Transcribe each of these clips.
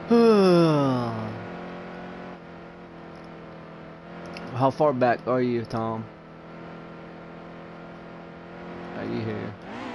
How far back are you, Tom? Are you here?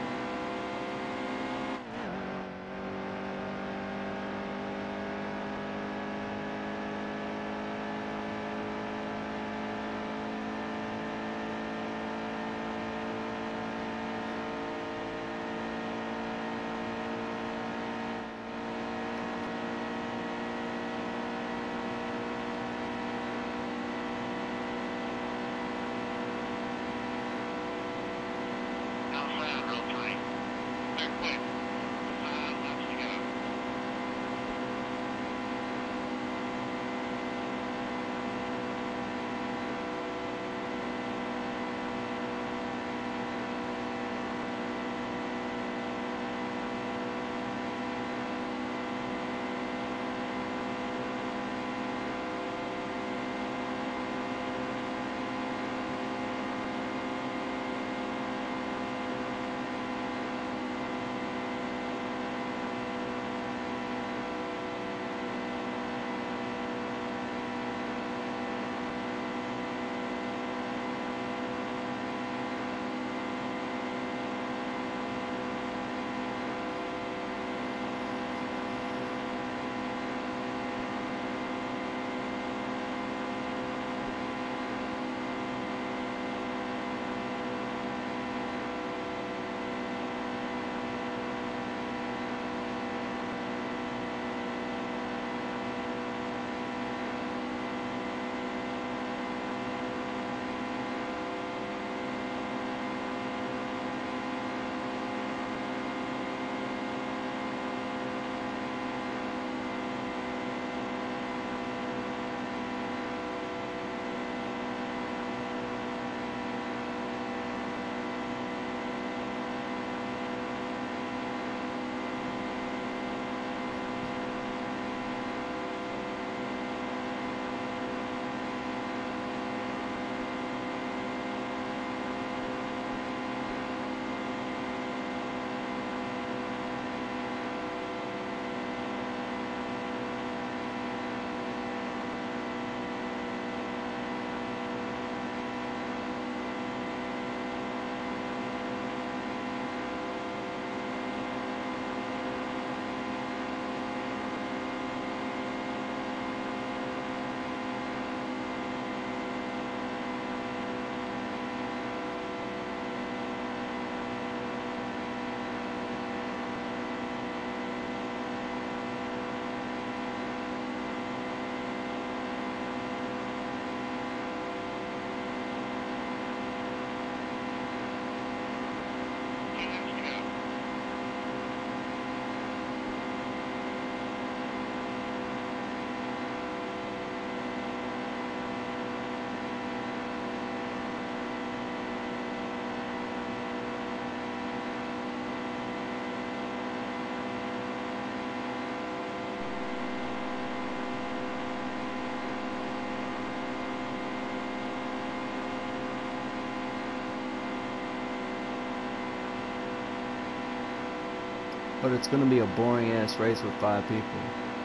But it's gonna be a boring ass race with 5 people.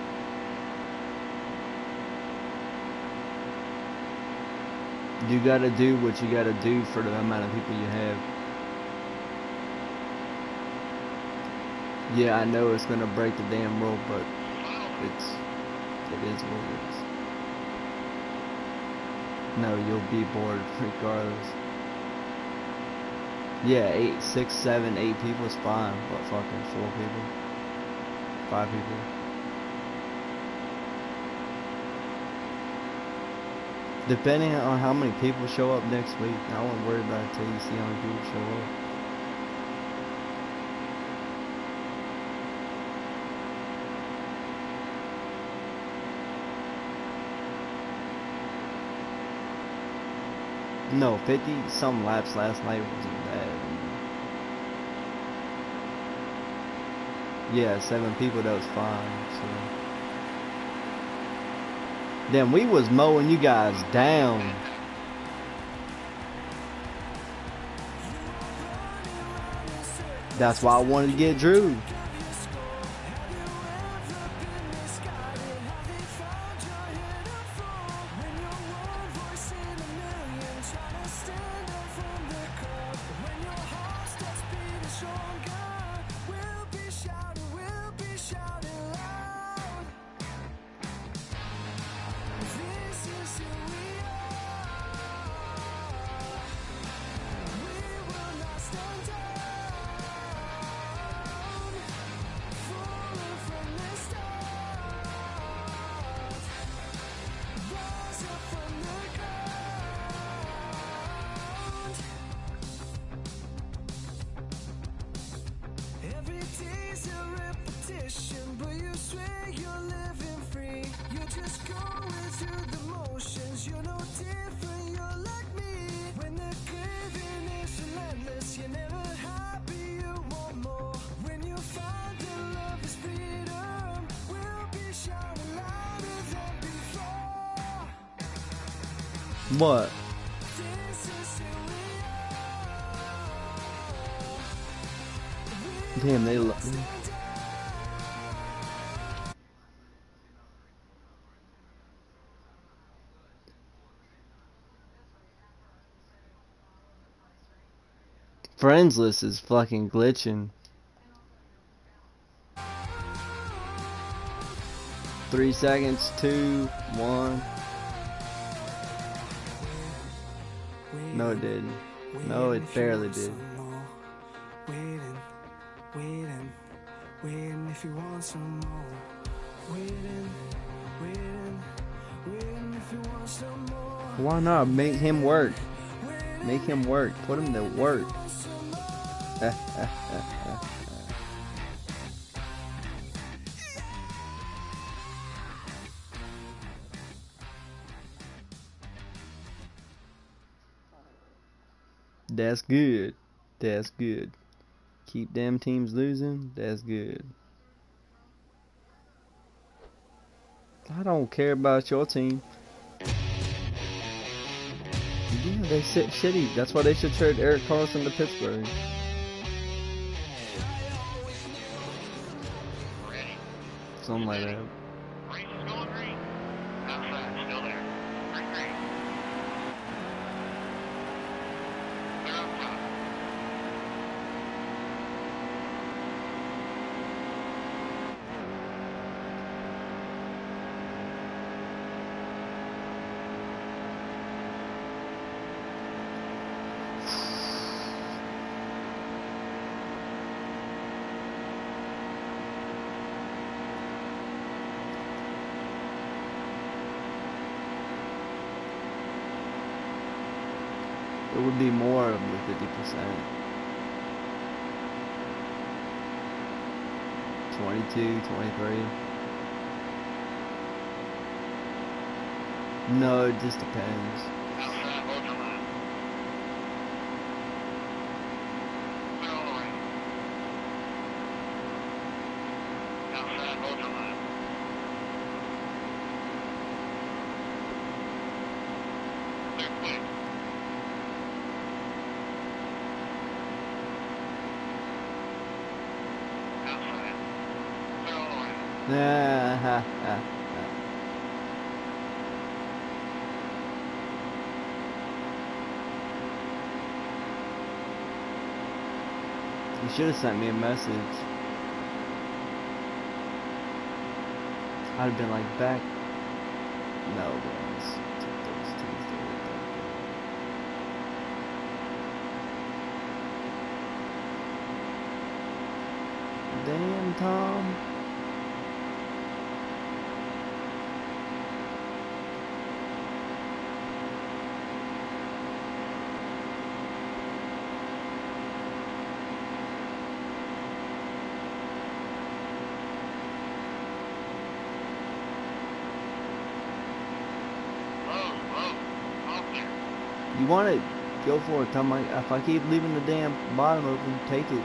You gotta do what you gotta do for the amount of people you have. Yeah, I know it's gonna break the damn rule, but it is what it is. No, you'll be bored regardless. Yeah, 8, 6, 7, 8 people is fine, but fucking 4 people, 5 people. Depending on how many people show up next week, I won't worry about it till you see how many people show up. No, 50 some laps last night wasn't bad. Yeah, 7 people, that was fine. So then we was mowing you guys down. That's why I wanted to get Drew. What? Damn, they love me. Friends list is fucking glitching. 3 seconds, 2, 1. No, it didn't. No, it barely did. Waiting if you want some more. Waiting if you want some more. Why not? Make him work. Make him work. Put him to work. That's good. That's good. Keep them teams losing. That's good. I don't care about your team. Yeah, they sit shitty. That's why they should trade Erik Karlsson to Pittsburgh. Something like that. It would be more of the 50%. 22, 23. No, it just depends. You should have sent me a message. I'd have been like, back. No, guys. Damn, Tom. You want it? Go for it, Tom. If I keep leaving the damn bottom open, take it.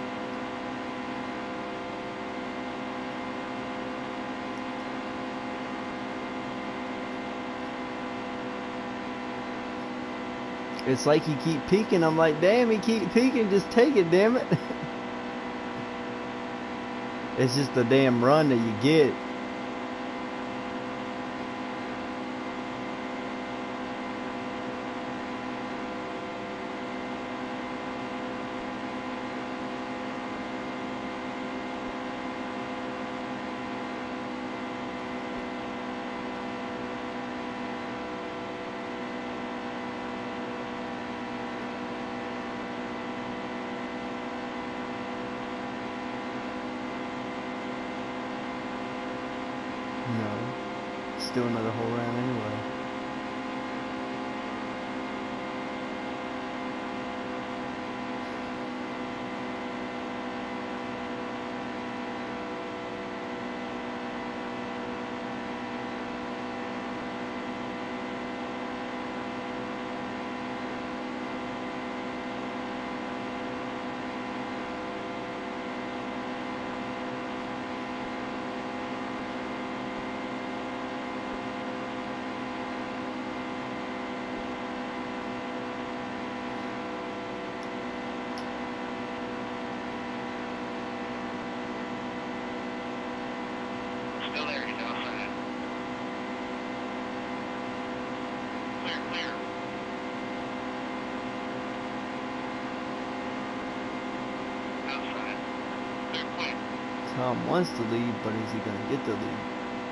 It's like you keep peeking. I'm like, damn, he keep peeking. Just take it, damn it. It's just the damn run that you get. No. Still another whole round anyway. clear. Outside. Clear quick. Tom wants to lead, but is he gonna get the lead?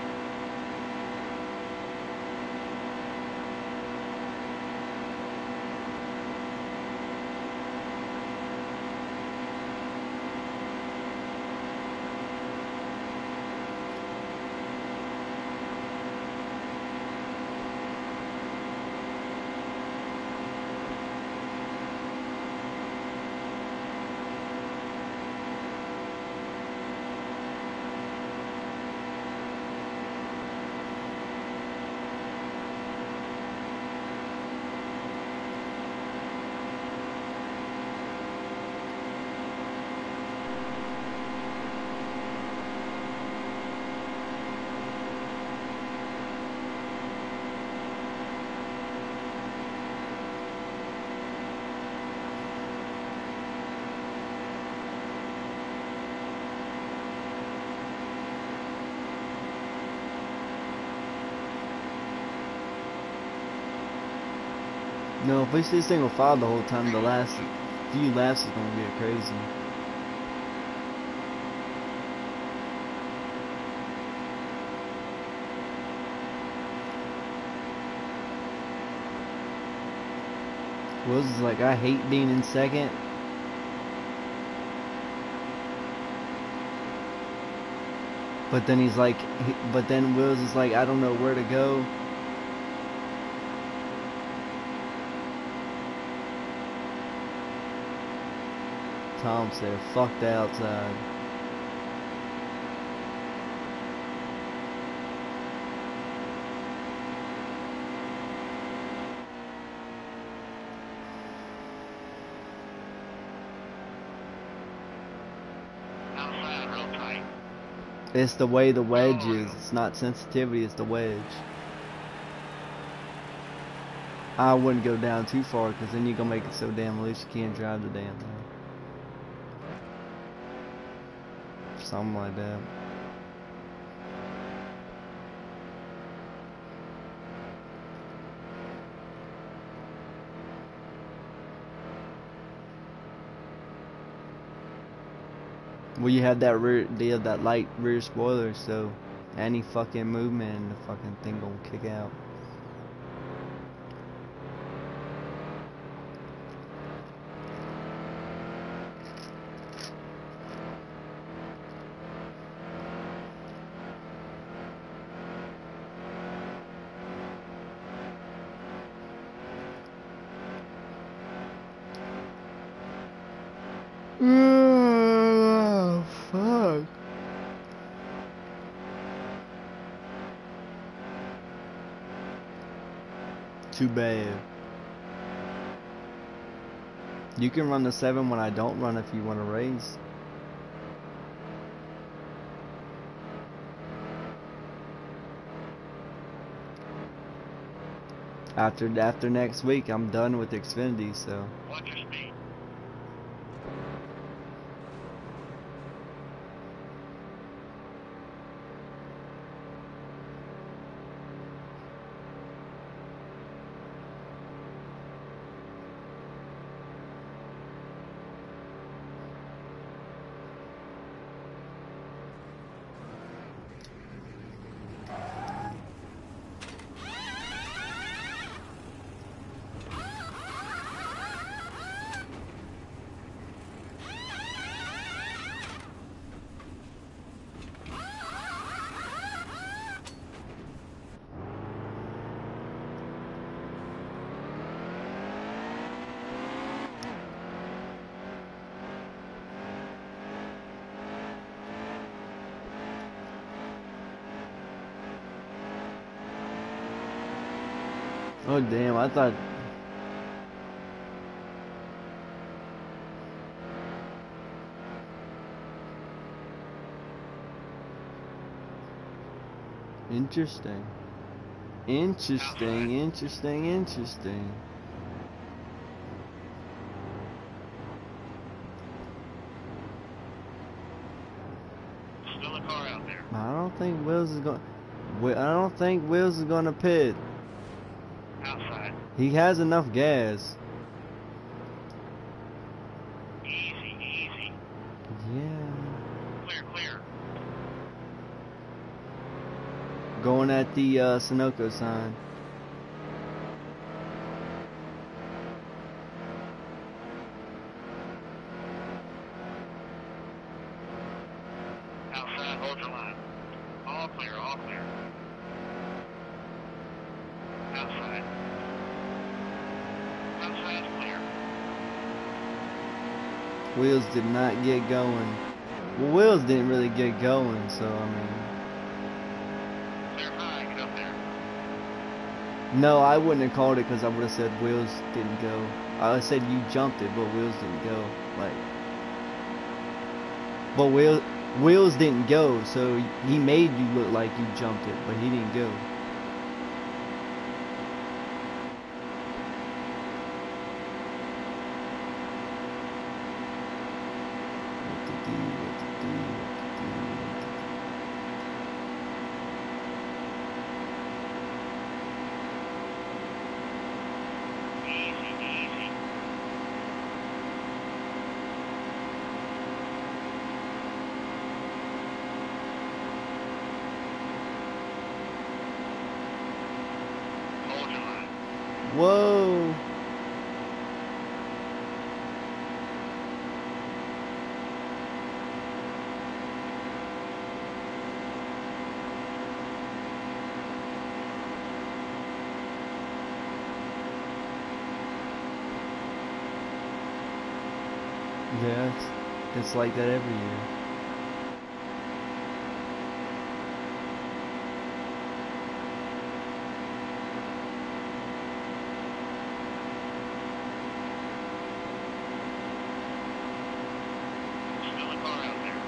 No, if we stay single file the whole time, the last few laps is gonna get crazy. Wills is like, I hate being in second. But then he's like, but then Wills is like, I don't know where to go. Tom said, fuck the outside. Outside, real tight. It's the way the wedge is. It's not sensitivity, it's the wedge. I wouldn't go down too far, because then you're going to make it so damn loose you can't drive the damn thing. Something like that. Well, you have that rear, they have that light rear spoiler, so any fucking movement and the fucking thing gonna kick out. Oh, fuck. Too bad. You can run the 7 when I don't run if you want to race. After next week, I'm done with Xfinity, so. Watch your speed. Oh damn, I thought. Interesting. Interesting. Still a car out there. I don't think Wills is gonna pit. Outside. He has enough gas. Easy, easy. Yeah. Clear, clear. Going at the Sunoco sign. Outside, hold your line. All clear, all clear. Outside. Outside's clear. Wheels did not get going. Well, Wheels didn't really get going, so I mean. Clear high, get up there. No, I wouldn't have called it because I would have said Wheels didn't go. I said you jumped it, but Wheels didn't go. Like, but Wheels didn't go, so he made you look like you jumped it, but he didn't go. What to do, what to do, what to do, what to do. Easy, easy. Hold your line. Whoa! Yeah, it's like that every year. Still a car out there.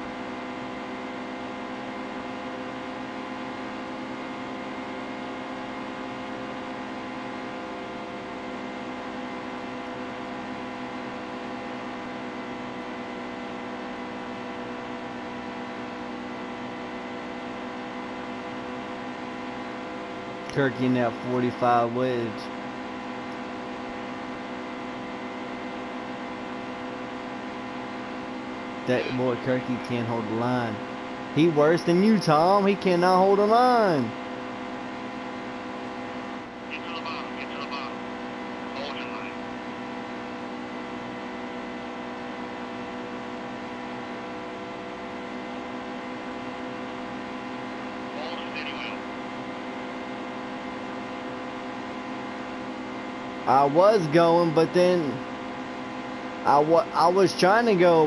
Kirky in that 45 wedge. That boy Kirky can't hold the line. He worse than you, Tom. He cannot hold a line. Get to the bottom, get to the bottom. Hold your line. Hold steady wheel. I was going, but then I was trying to go.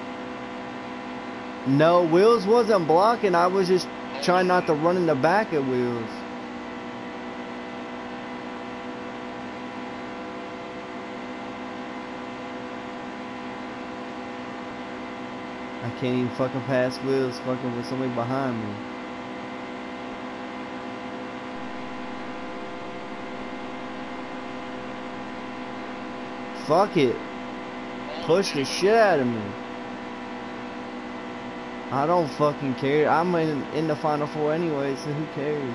No, Wheels wasn't blocking. I was just trying not to run in the back of Wheels. I can't even fucking pass Wheels fucking with somebody behind me. Fuck it. Push the shit out of me. I don't fucking care. I'm in the Final Four anyway, so who cares?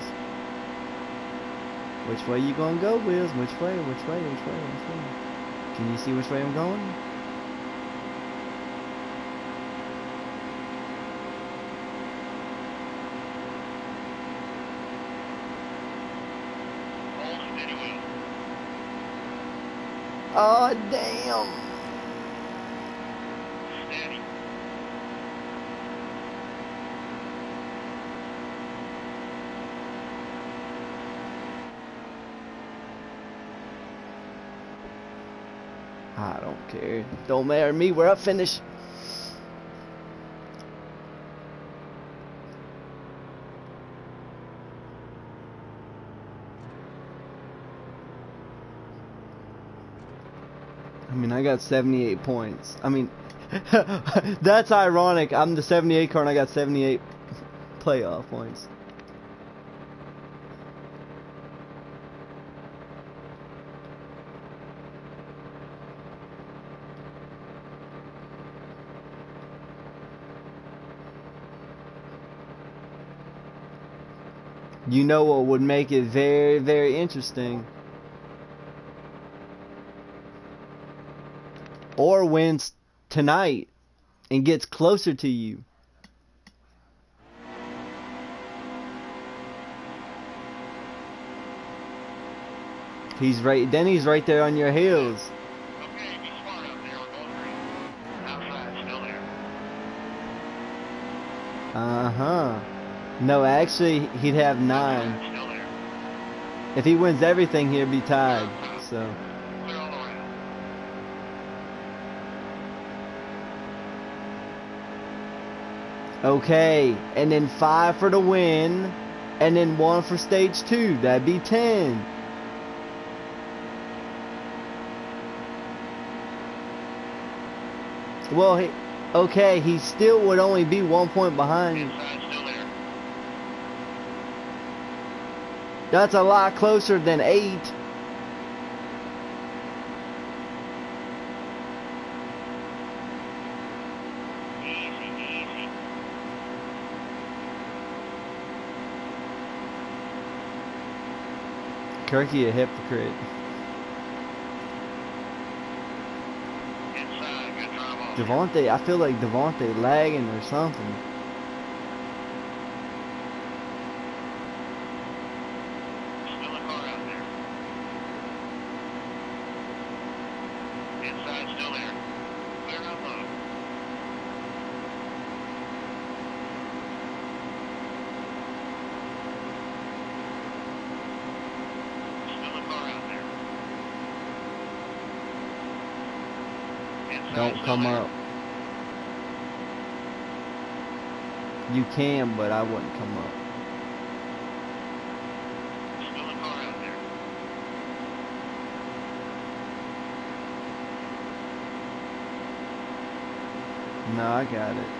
Which way you gonna go, Wheels? Which way? Which way? Which way? Which way? Can you see which way I'm going? Hold steady wheel. Oh, damn. Steady. I don't care. Don't matter to me. We're up finish. I mean, I got 78 points. I mean, that's ironic. I'm the 78 car and I got 78 playoff points. You know what would make it very, very interesting? or wins tonight and gets closer to you. He's right there on your heels. Okay, be smart out there. We're going green. Outside, still there. Uh-huh. No, actually, he'd have 9. Outside, still there. If he wins everything, he'd be tied. So, Clear all the way out. okay. And then 5 for the win. And then 1 for stage 2. That'd be 10. Well, okay, he still would only be 1 point behind. Inside, still there. That's a lot closer than 8. Easy, easy. Kirky a hypocrite. Inside, good drive off. Devontae, I feel like Devontae lagging or something. Still a car out there. Inside, still there. Clear out low. Still a car out there. Inside, Don't still come there. up. You can, but I wouldn't come up. Still a car out there. No, I got it.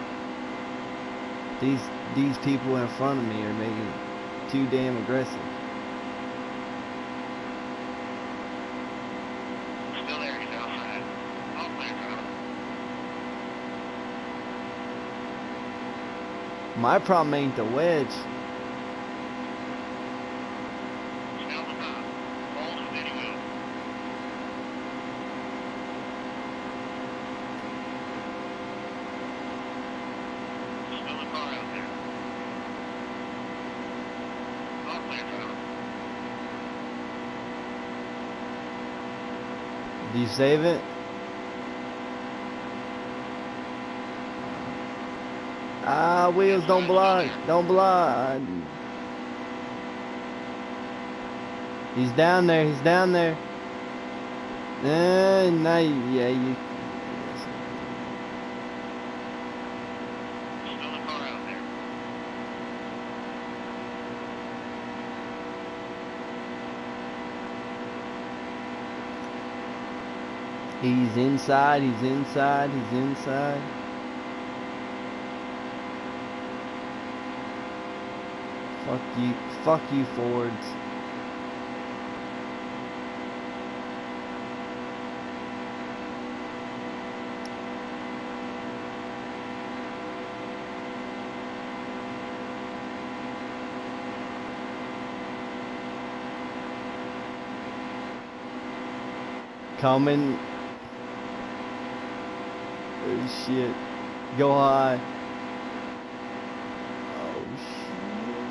These people in front of me are making it too damn aggressive. Still there, he's outside. All clear, driver. My problem ain't the wedge. Stay on the top. Hold and steady wheel. Still a car out there. All clear, driver. Do you save it? Ah, wheels, don't block. Don't block. He's down there. He's down there. Now, yeah, you. Still a car out there. He's inside. He's inside. He's inside. Fuck you. Fuck you, Fords. Coming. Oh shit. Go high. Oh shit.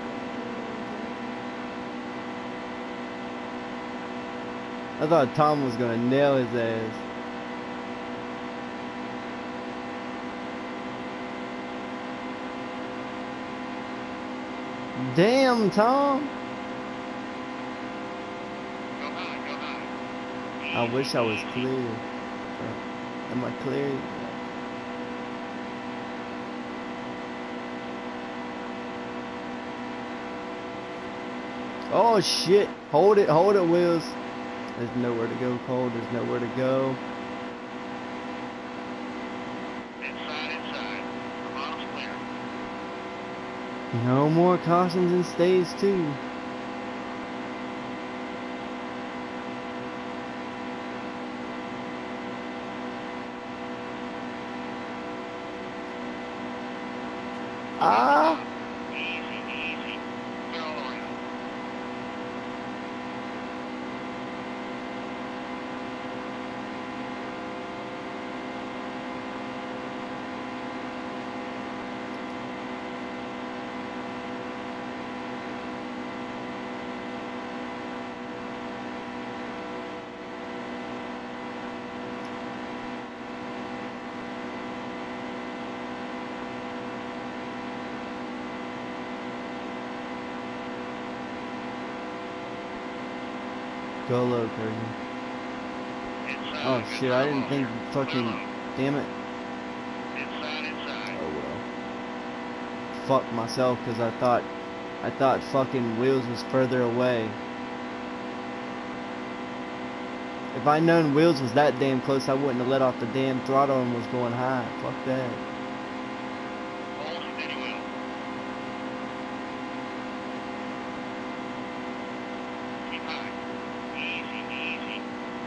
I thought Tom was gonna nail his ass. Damn, Tom. Go high, go high. I wish I was clear. Am I clear? Oh shit. Hold it, Wheels. There's nowhere to go, Cole. There's nowhere to go. Inside. The model's clear. No more cautions in stage 2. Ah! Easy. Clear all the way out. Go low, crazy. Inside. Oh Good shit, I drive didn't off think here. fucking, Clear low. damn it. Inside. Oh well. Fuck myself, cause I thought fucking Wheels was further away. If I'd known Wheels was that damn close, I wouldn't have let off the damn throttle and was going high. Fuck that. Hold steady wheel. Keep high. Easy.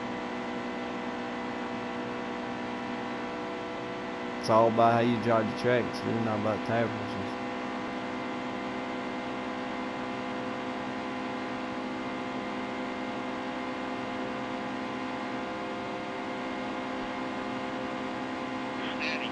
It's all about how you drive the track. It's really not about tire pressures. Steady.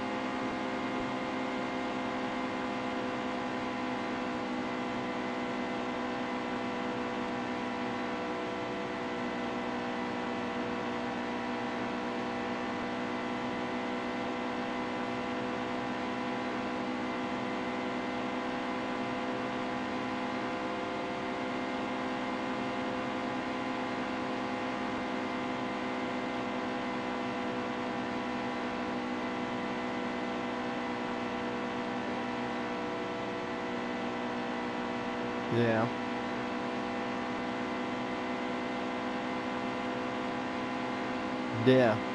Yeah. Yeah.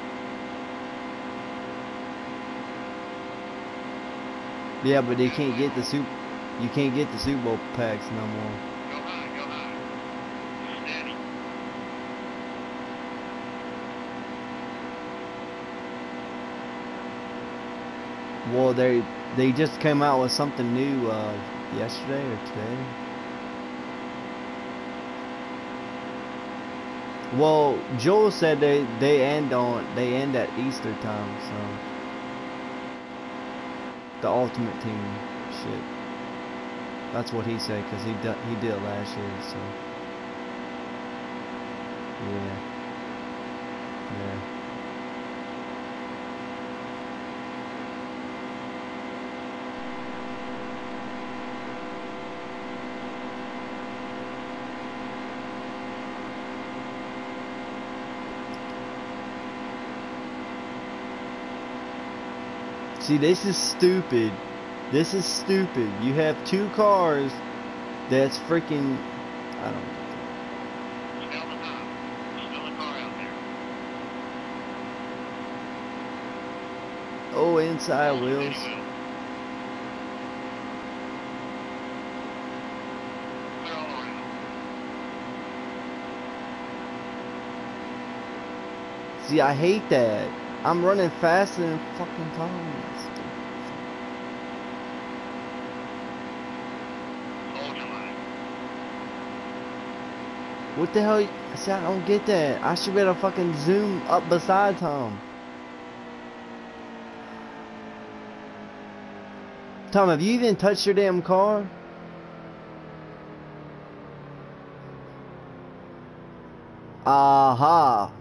Yeah, but they can't get the soup. You can't get the Super Bowl packs no more. Go high. Steady. Well, they just came out with something new yesterday or today. Well, Joel said they end at Easter time, so the Ultimate Team shit. That's what he said, cause he did it last year, so yeah. See, this is stupid. This is stupid. You have two cars that's freaking, I don't know. Stay on the top. Still a car out there. Oh, inside Hold Wheels. steady wheel. Clear all around. See, I hate that. I'm running faster than fucking Tom. Hold your line. What the hell? See, I don't get that. I should be able to fucking zoom up beside Tom. Tom, have you even touched your damn car? Aha.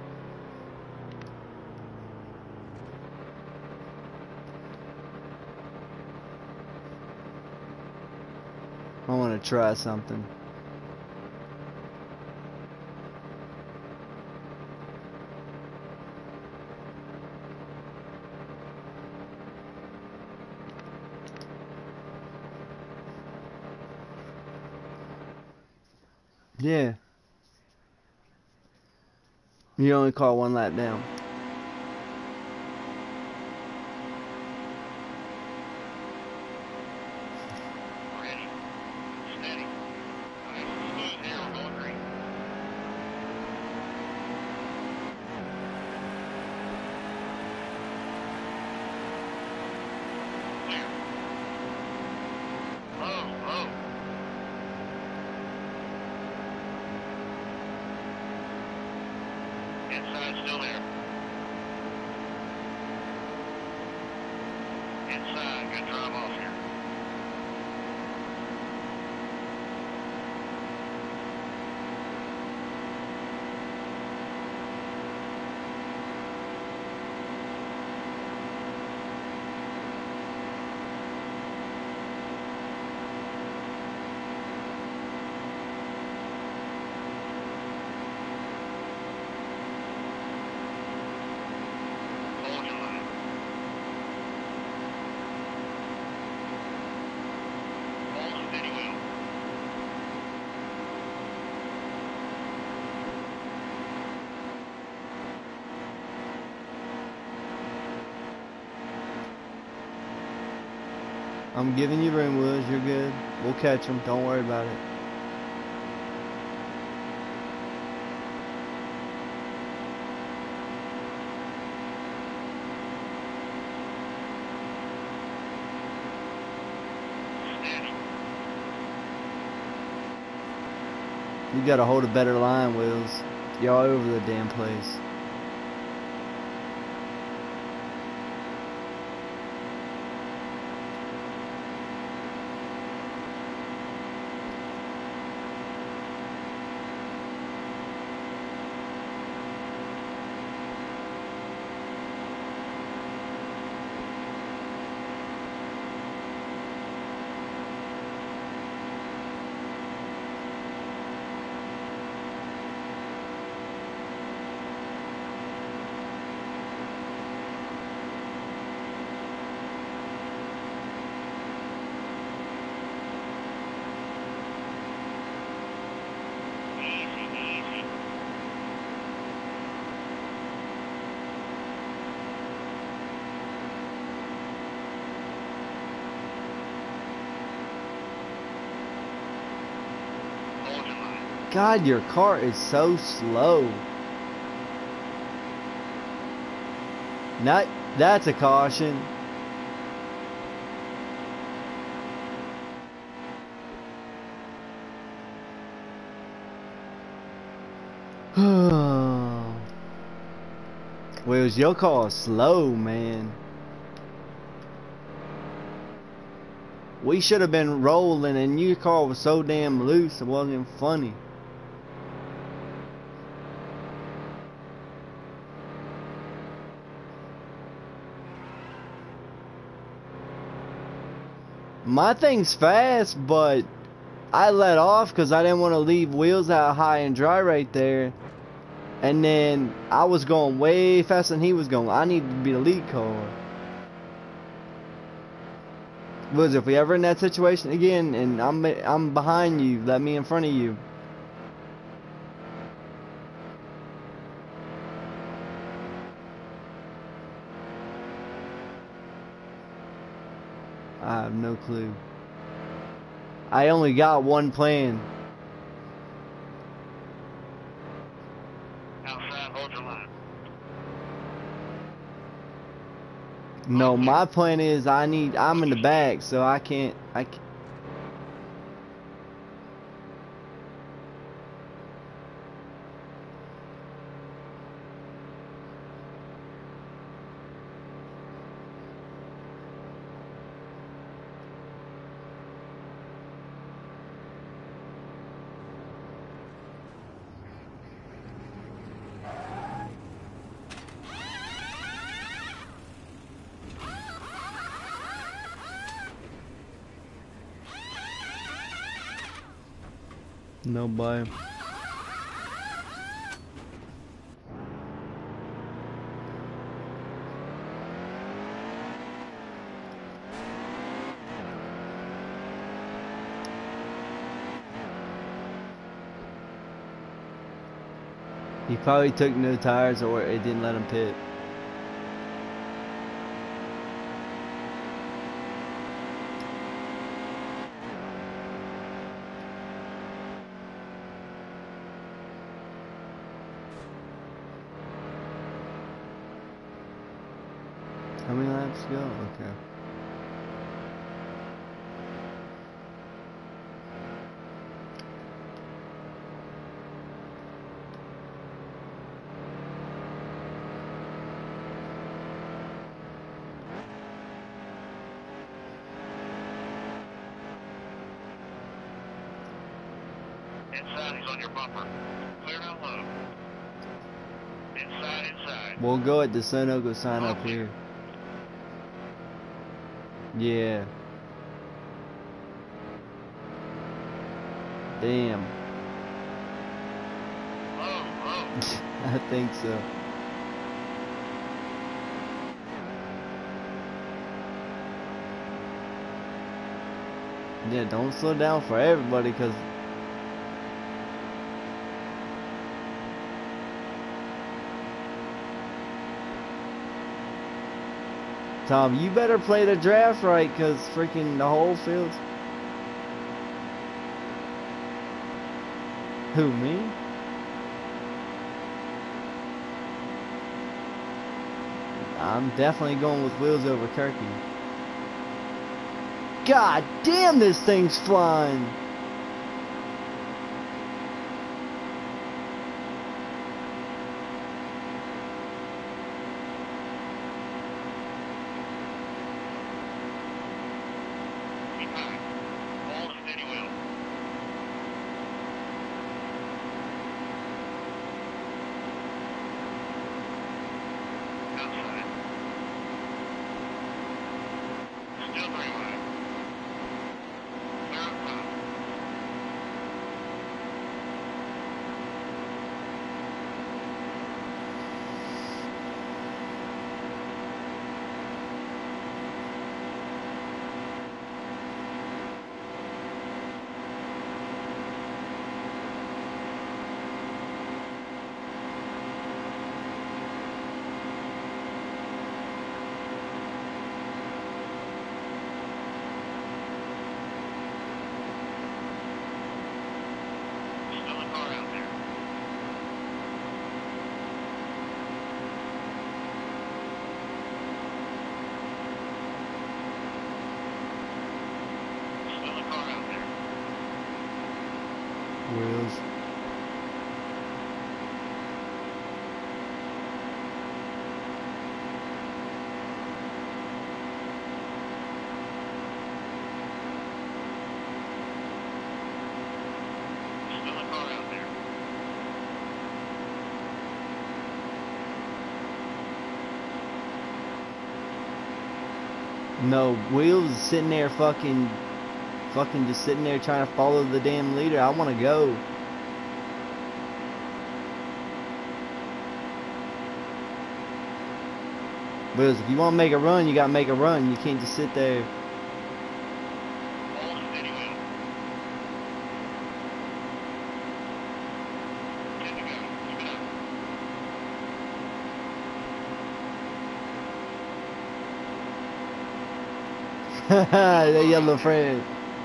I want to try something. Yeah. You only call one lap down. Ready. Steady. Nice and smooth here. We're going green. Clear. Low. Inside still there. Inside. Good drive off here. I'm giving you room, Wills. You're good. We'll catch them. Don't worry about it. Steady. You gotta hold a better line, Wills. You're all over the damn place. Easy, easy. Hold your line. God, your car is so slow. Not, that's a caution. Wills, your car is slow, man. We should have been rolling and your car was so damn loose it wasn't even funny. My thing's fast, but I let off because I didn't want to leave Wheels out high and dry right there. And then I was going way faster than he was going. I needed to be the lead car. Wheels, if we ever in that situation again and I'm behind you, let me in front of you. I have no clue. I only got one plan. Outside, hold your line. No, my plan is I'm in the back, so I can't. Nobody. He probably took no tires or it didn't let him pit. How many laps to go? Okay. Inside, he's on your bumper. Clear down low. Inside. We'll go at DeSoto, go sign up here. Yeah. Damn. Low. I think so. Yeah, don't slow down for everybody, cause Tom, you better play the draft right, cause freaking the whole field's... Who, me? I'm definitely going with Wheels over Kirky. God damn, this thing's flying! Keep high. Hold a steady wheel. Outside. Still 3 wide. Clear up top. Still a car out there. Still a car out there. Wheels. Still a car out there. No, Wheels is sitting there fucking just sitting there trying to follow the damn leader. I want to go. Wheels, if you want to make a run, you got to make a run. You can't just sit there. Hold a steady wheel. 10 to go. Keep it up. The yellow friend.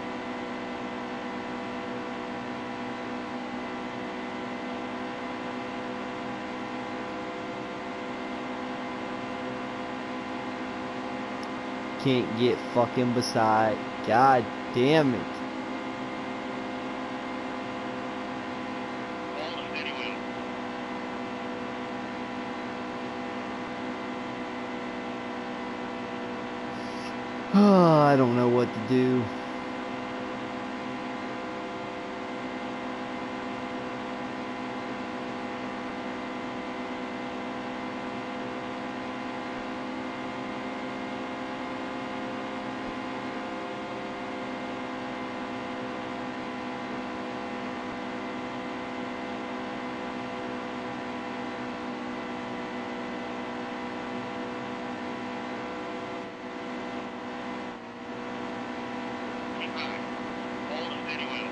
Can't get fucking beside. God damn it. Hold a steady wheel. Oh, I don't know what to do. Keep high. Hold a steady wheel.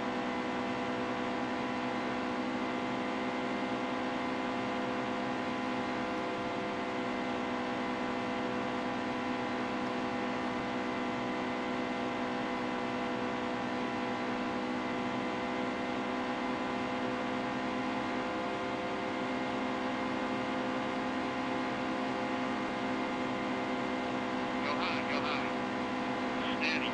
Go high, go high. Steady.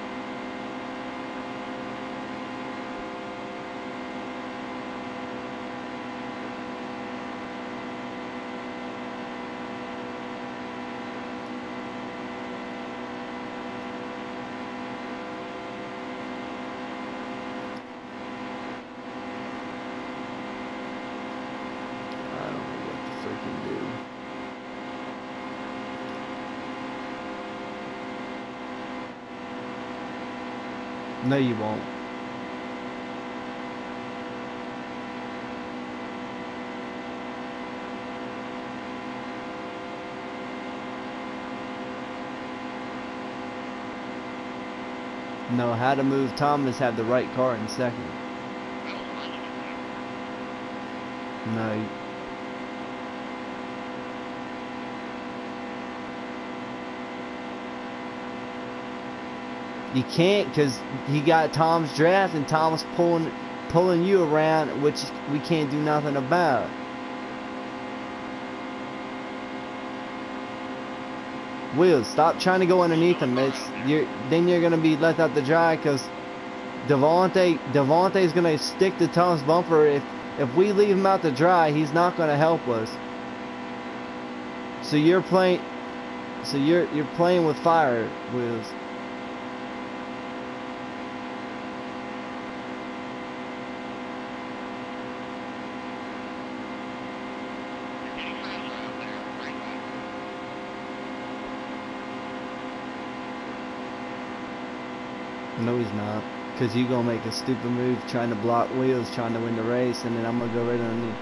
I don't know what to freaking do. No, you won't. No, how to move Thomas, have the right car in second. That was really good there. No. You can't, because he got Tom's draft and Tom's pulling you around, which we can't do nothing about. Wheels, stop trying to go underneath him. Then you're gonna be left out to dry, because Devontae's gonna stick to Tom's bumper. If we leave him out to dry, he's not gonna help us. So you're playing with fire, Wheels. No, he's not. Because you going to make a stupid move trying to block Wheels, trying to win the race, and then I'm going to go right underneath.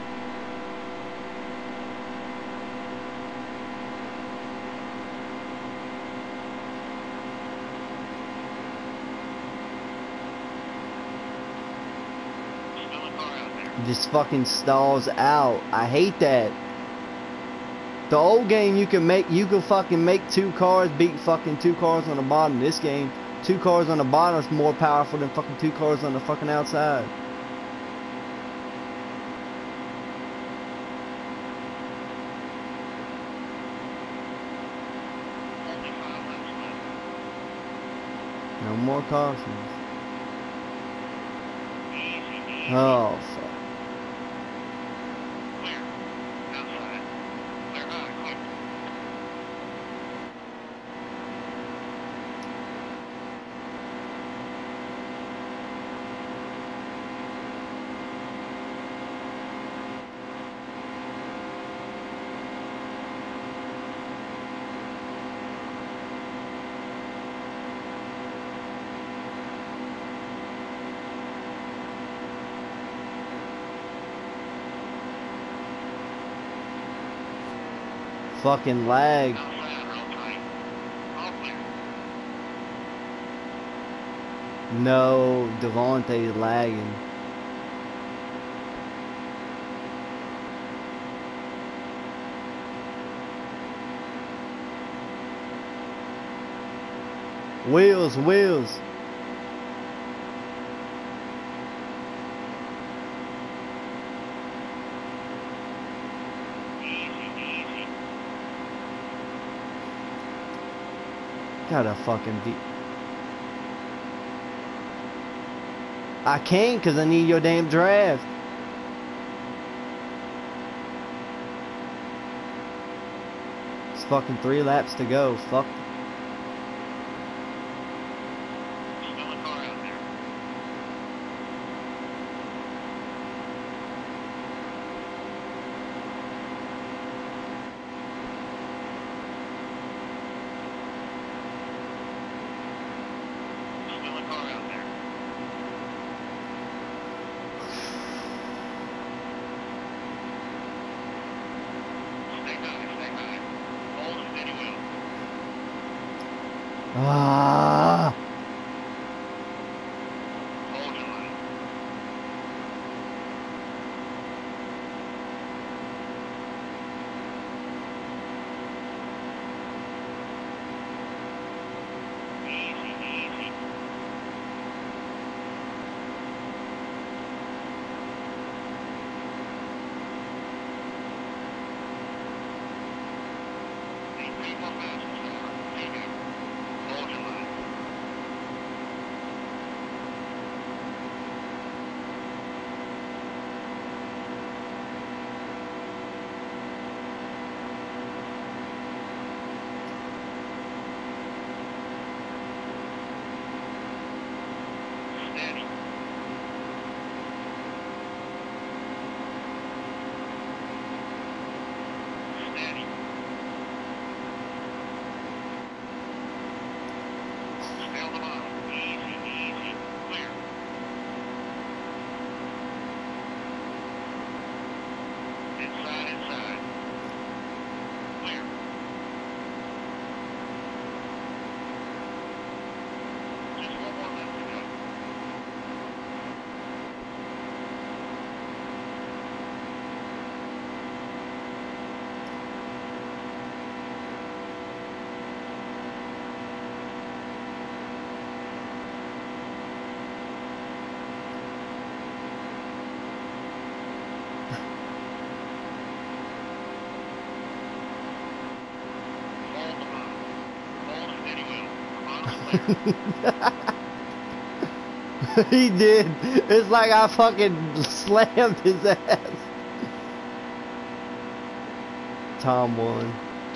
Just fucking stalls out. I hate that. The old game you could fucking make 2 cars beat fucking 2 cars on the bottom. This game, 2 cars on the bottom is more powerful than fucking 2 cars on the fucking outside. No more cautions. Oh fuck. Fucking lag. No, Devontae's lagging. Wheels. Gotta fucking be. I can't, because I need your damn draft. It's fucking 3 laps to go. Fuck. Ah. He did. It's like I fucking slammed his ass. Tom won.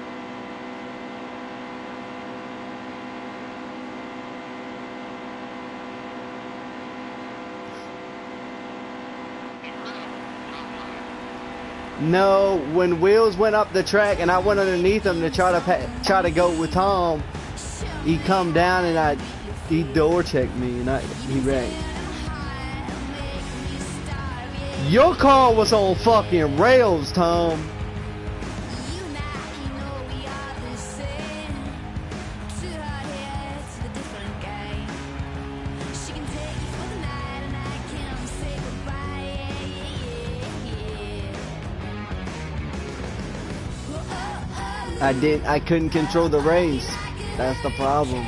No, when Wheels went up the track and I went underneath him to try to go with Tom, he come down and he door checked me and he wrecked. Your car was on fucking rails, Tom. I couldn't control the race. That's the problem.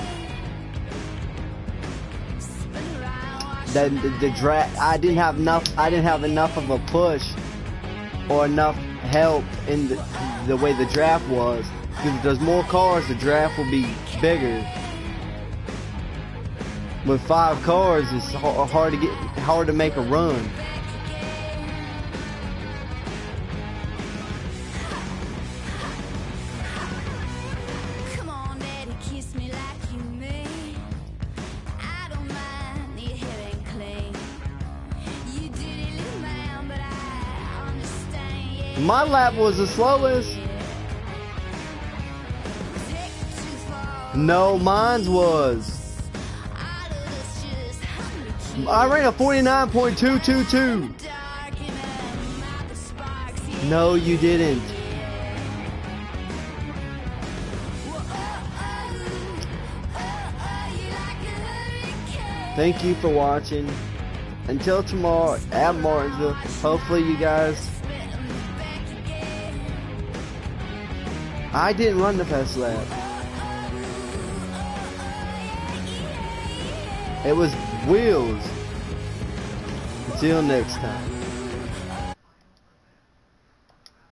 The drag, I didn't have enough of a push or enough help in the way the draft was. Because if there's more cars, the draft will be bigger. With 5 cars, it's hard to make a run. My lap was the slowest. No, mine's was. I ran a 49.222. No, you didn't. Thank you for watching. Until tomorrow at Martinsville, hopefully you guys. I didn't run the fast lap. It was Wheels. Until next time.